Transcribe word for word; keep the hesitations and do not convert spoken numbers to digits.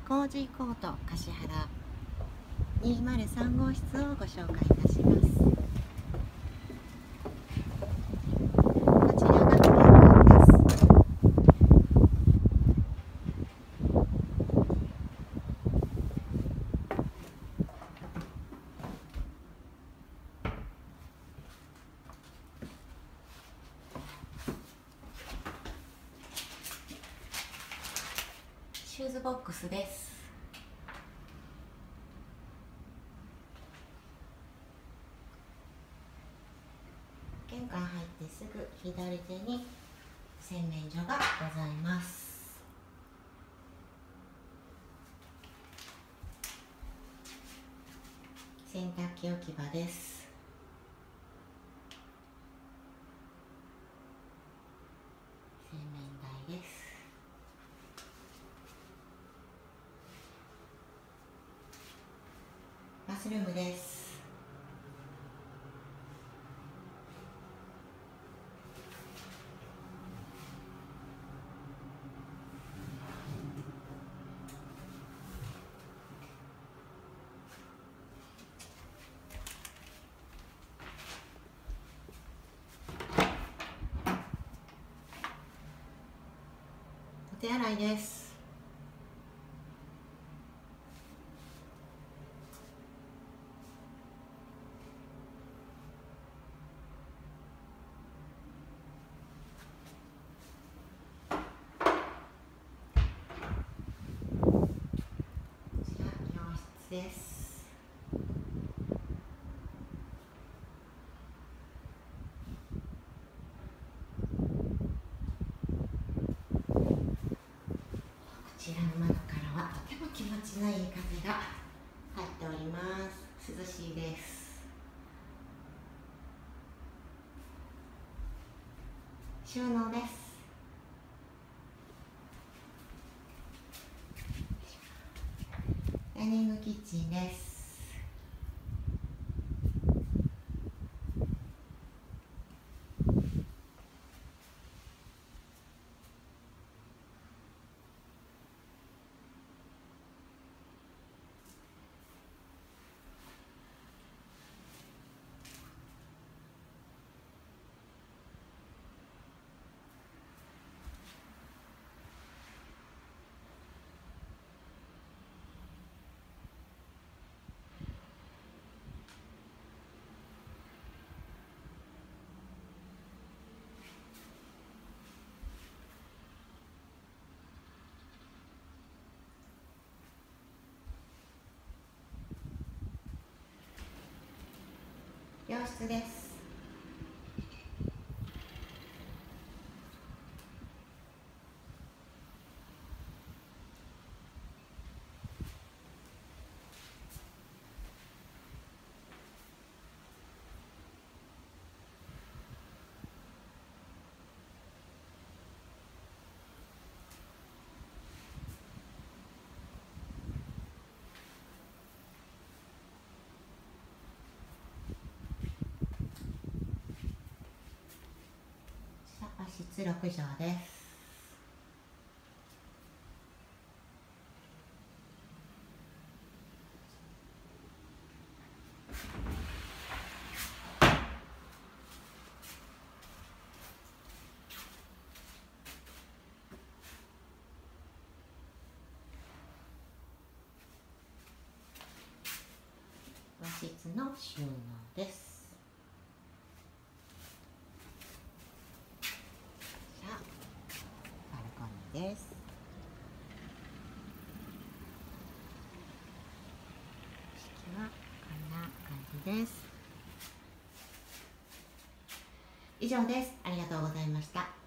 コージーコート橿原にまるさん号室をご紹介いたします。こちらが玄関です。シューズボックスです。玄関入ってすぐ左手に洗面所がございます。洗濯機置き場です。洗面台です。バスルームです。お手洗いです。です。こちらの窓からはとても気持ちのいい風が入っております。涼しいです。収納です。ダイニングキッチンです。洋室です。和室ろくじょうです。和室の収納です。です。式はこんな感じです。以上です。ありがとうございました。